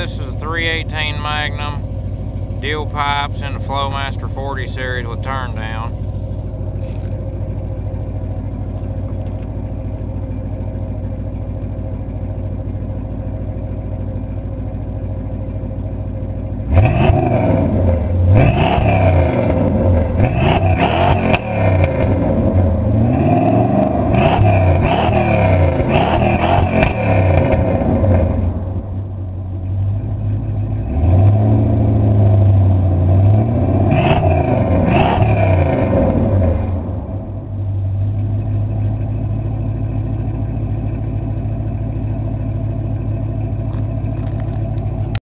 this is a 318 Magnum, deal pipes in the Flowmaster 40 series with turn down.